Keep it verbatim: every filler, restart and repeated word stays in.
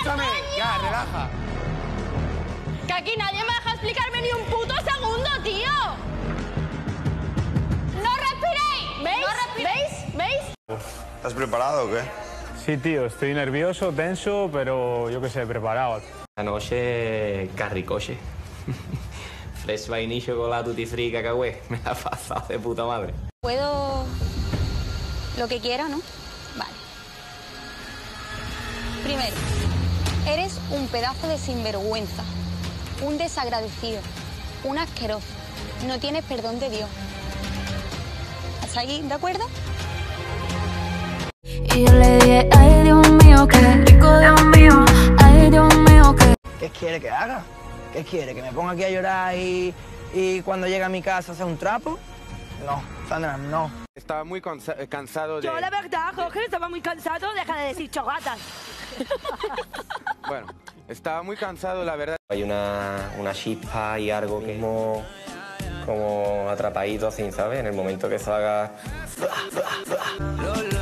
Escúchame, ya, relaja. Que aquí nadie me deja explicarme ni un puto segundo, tío. ¡No respiréis! ¿Veis? No respiréis. ¿Veis? ¿Veis? ¿Estás preparado o qué? Sí, tío, estoy nervioso, tenso, pero yo qué sé, preparado. Anoche, carricoche. Fresh vainilla, chocolate, tutti free, cacahué. Me la ha pasado de puta madre. Puedo lo que quiera, ¿no? Vale. Primero, eres un pedazo de sinvergüenza, un desagradecido, un asqueroso. No tienes perdón de Dios. ¿Hasta ahí de acuerdo? Y yo le dije, ay Dios mío, qué rico, Dios mío, ay Dios mío, qué... ¿Qué quiere que haga? ¿Qué quiere? ¿Que me ponga aquí a llorar y, y cuando llegue a mi casa sea un trapo? No, Sandra, no. Estaba muy cansa cansado de... Yo la verdad, Jorge, estaba muy cansado. Deja de decir chogatas. Bueno, estaba muy cansado, la verdad. Hay una, una chispa y algo que como, como atrapadito, sin saber, en el momento que salga...